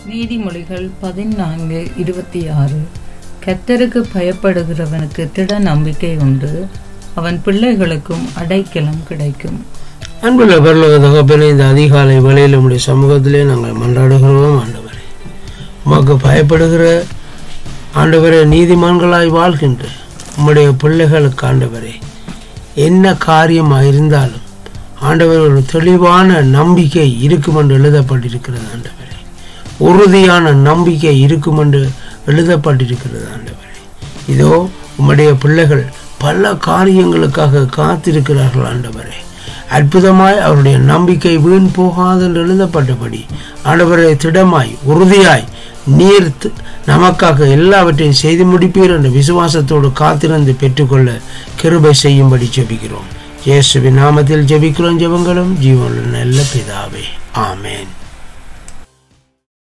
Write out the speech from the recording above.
நீதிமொழிகள் 14:26. கர்த்தருக்கு பயப்படுகிறவனுக்கு திட நம்பிக்கை உண்டு, அவன் பிள்ளைகளுக்கும் அடைக்கலம் கிடைக்கும். அன்புள்ள பரலோக தகப்பனே, இந்த அதிகாலை வேளையில் நம்முடைய சமூகத்திலே நாங்கள் மன்றாடுகிறோம். ஆண்டவரே, உமக்கு பயப்படுகிற ஆண்டவரே, நீதிமான்களாய் வாழ்கின்ற உம்முடைய பிள்ளைகளுக்கு ஆண்டவரே, என்ன காரியமாக இருந்தாலும் ஆண்டவர் ஒரு தெளிவான நம்பிக்கை இருக்கும் என்று எழுதப்பட்டிருக்கிறது. ஆண்டவரே, உறுதியான நம்பிக்கை இருக்கும் என்று எழுதப்பட்டிருக்கிறது. ஆண்டவரே, இதோ உம்முடைய பிள்ளைகள் பல காரியங்களுக்காக காத்திருக்கிறார்கள். ஆண்டவரே, அற்புதமாய் அவருடைய நம்பிக்கை வீண் போகாது என்று எழுதப்பட்டபடி ஆண்டவரை திடமாய் உறுதியாய் நீர் நமக்காக எல்லாவற்றையும் செய்து முடிப்பீர் என்ற விசுவாசத்தோடு காத்திருந்து பெற்றுக்கொள்ள கிருபை செய்யும்படி ஜெபிக்கிறோம். இயேசுவின் நாமத்தில் ஜெபிக்கிறோம். ஜெபங்களும் ஜீவனுள்ள நல்ல பிதாவே, ஆமேன்.